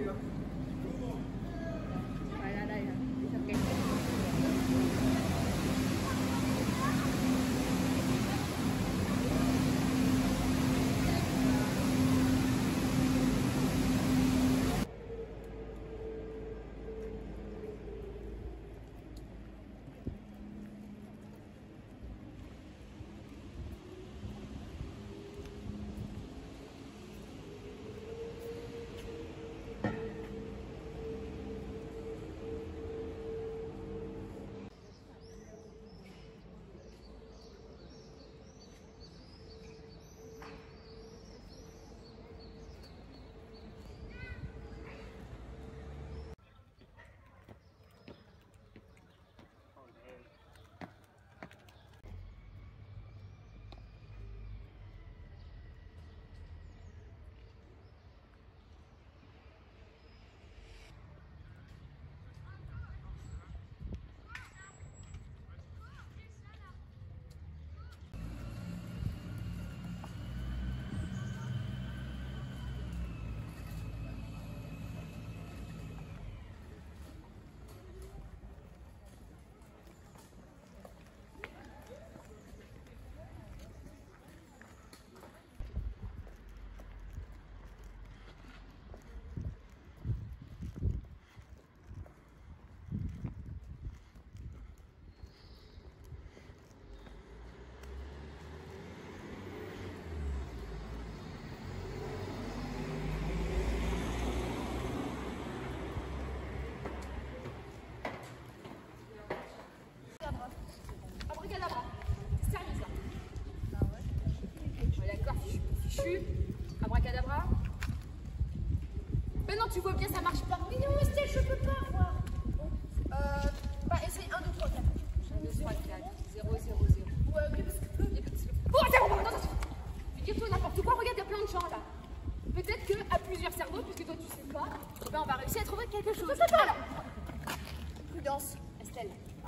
chưa? Phải ra đây hả? Okay. Abracadabra, c'est sérieux ça. Ah ouais. Ouais, d'accord, fichu. Abracadabra. Mais non, tu vois bien, ça marche pas. Mais non, Estelle, je peux pas voir. Bah, essaye 1, 2, 3, 4. 1, 2, 3, 4. 0, 0, 0. Ouais, ok, parce que. Oh, c'est bon, non, je vais dire toi n'importe quoi, regarde, il y a plein de gens là. Peut-être qu'à plusieurs cerveaux, puisque toi tu sais pas, ben on va réussir à trouver quelque chose. Voilà. Prudence, Estelle.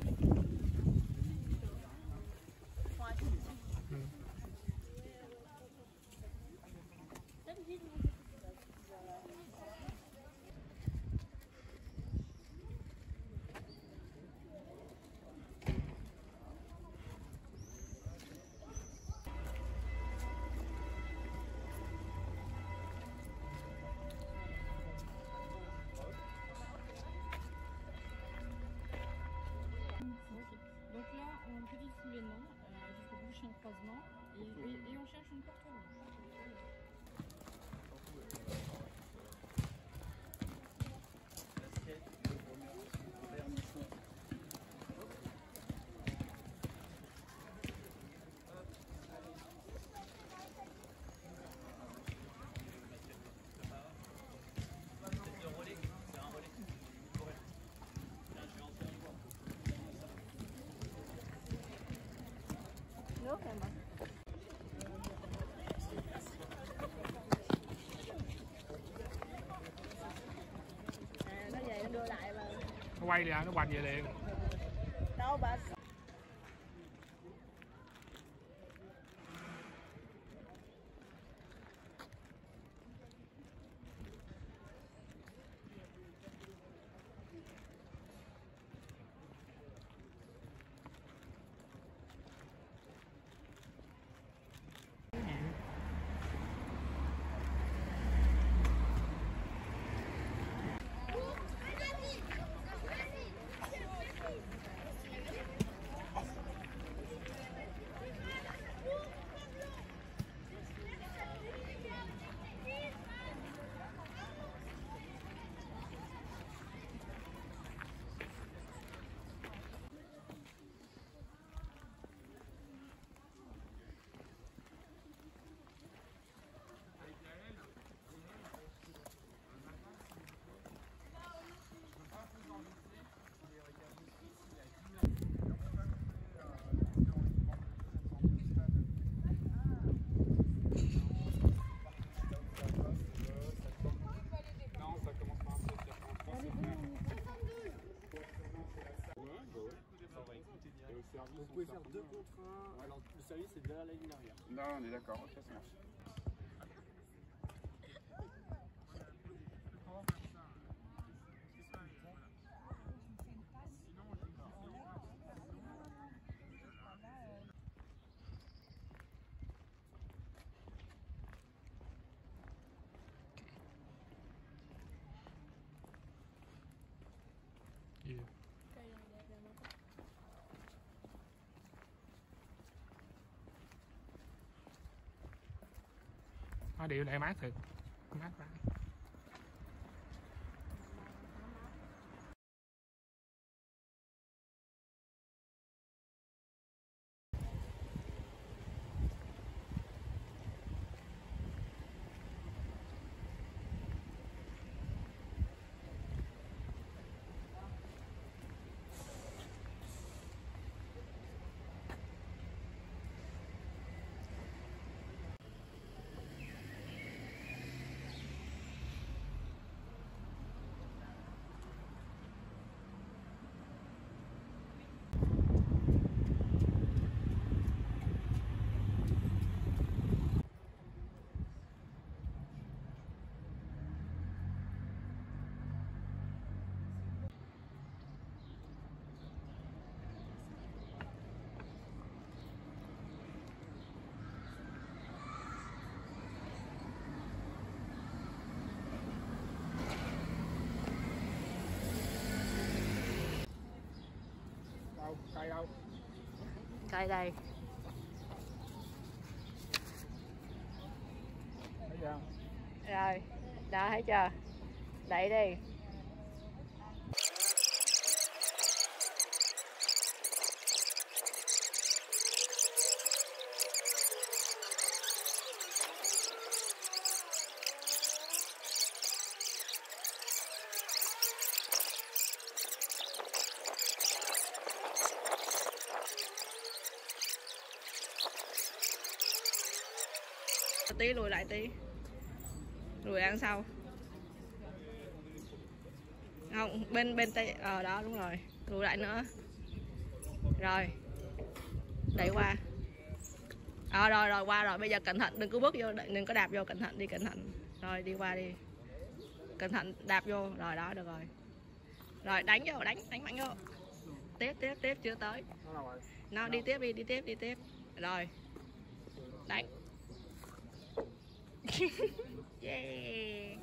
Donc là, on petit foulée non, jusqu'au prochain croisement, et on cherche une porte rouge. No camera. Nó về nó đưa lại mà. Nó quay ra nó quành về liền. Đâu bà. Vous pouvez faire 2 contre 1. Alors, le service est derrière la ligne arrière. Non, on est d'accord, ok, ça marche. Nó điệu lại mát thiệt, mát quá. Đâu, cây đâu? Cây đây. Thấy chưa? Rồi, đó thấy chưa? Đẩy đi. Tí lùi lại tí, lùi ăn sau. Không, bên tay đó đúng rồi, lùi lại nữa. Rồi đẩy qua. Rồi qua rồi, bây giờ cẩn thận đừng có bước vô, đừng có đạp vô, cẩn thận đi, cẩn thận. Rồi đi qua đi, cẩn thận đạp vô. Rồi đó, được rồi. Rồi đánh vô, đánh mạnh vô. Tiếp chưa tới. Nó đi tiếp đi tiếp. Rồi đánh. Yeah.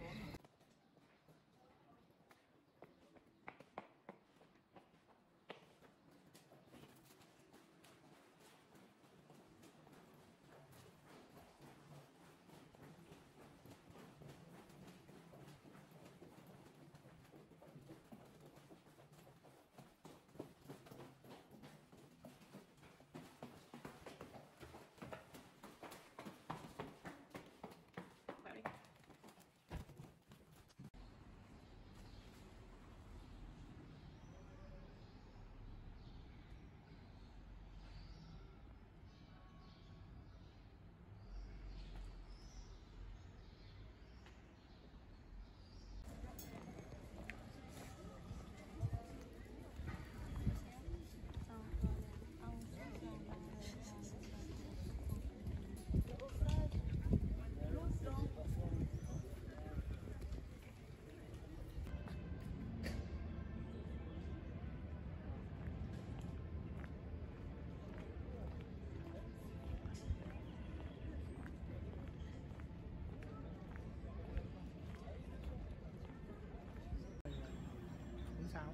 Sao?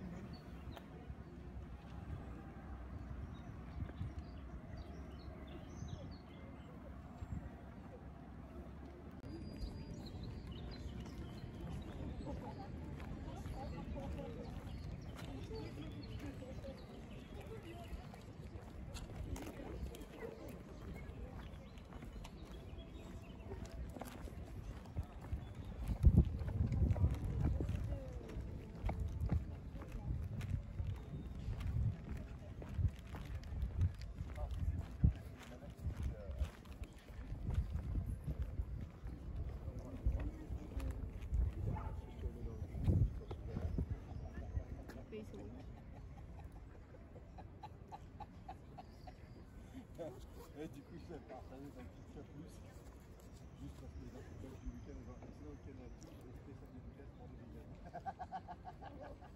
Et du coup, je vais partager un petit peu plus. Juste parce que les gens du week-end, on va passer au Canada, le spécial du week-end pour le week-end.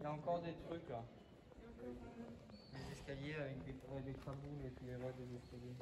Il y a encore des trucs là. Des escaliers avec des craboules et puis les rois des escaliers.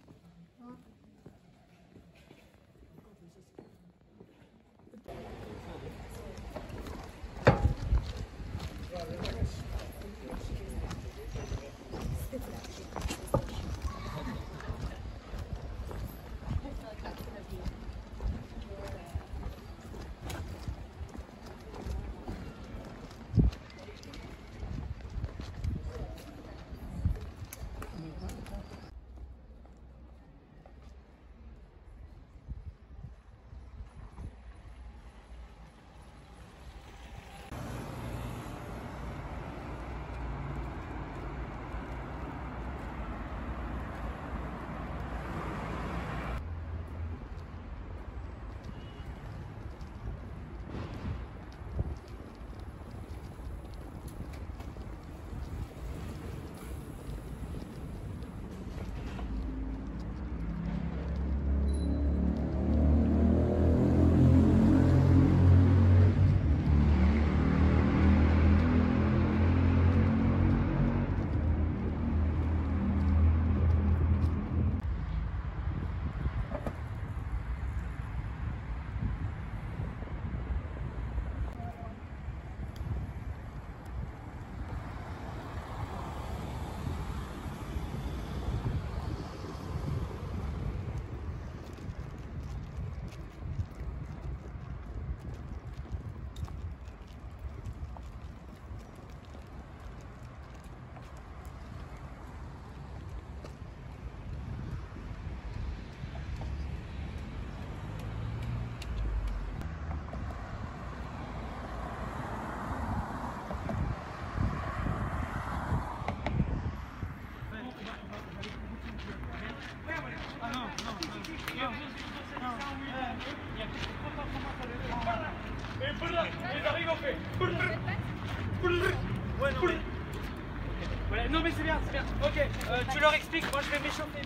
Non mais c'est bien, c'est bien. Ok, tu leur expliques, moi je vais m'échauffer.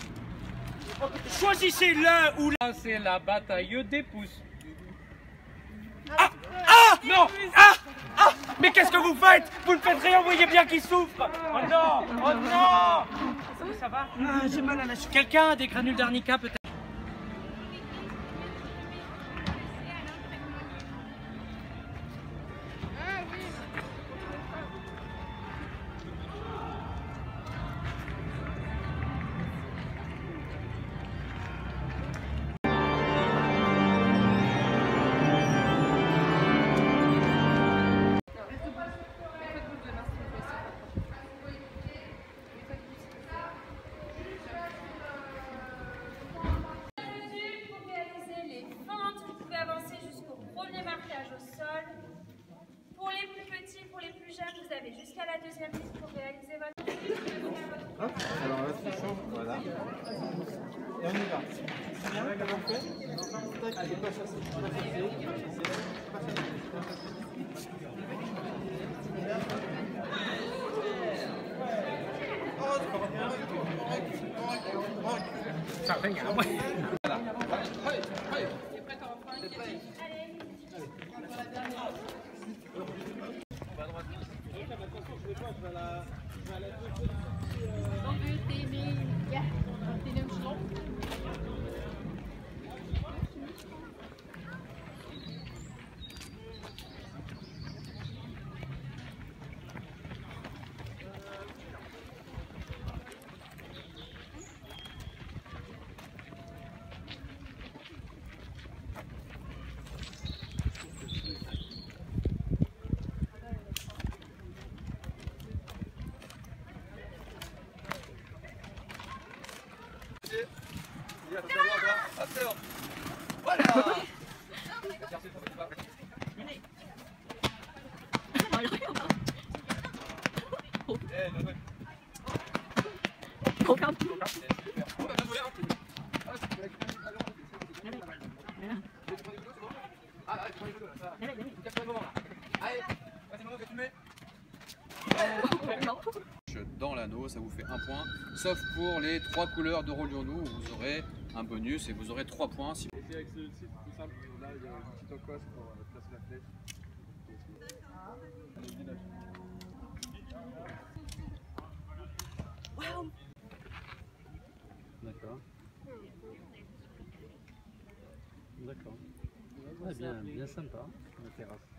Choisissez l'un ou l'un. C'est la bataille des pouces. Ah, ah non, ah, ah. Mais qu'est-ce que vous faites? Vous ne faites rien, vous voyez bien qu'il souffre. Oh non, oh non. Ça va? Ah, j'ai mal à la cheville. Quelqu'un a des granules d'arnica peut-être? Jusqu'à la deuxième liste pour réaliser votre... Hop, alors là c'est chaud, voilà. Et on y va. C'est bien, comment on fait? Tac, allez, pas chasser, pas chasser, pas chasser. Ça fait ngáo mày. Dans l'anneau, ça vous fait 1 point, sauf pour les 3 couleurs de Rolions-nous, où vous aurez un bonus et vous aurez 3 points. Si... Et avec ce site tout simple, là il y a une petite encoche pour placer la flèche. bien sympa, la terrasse.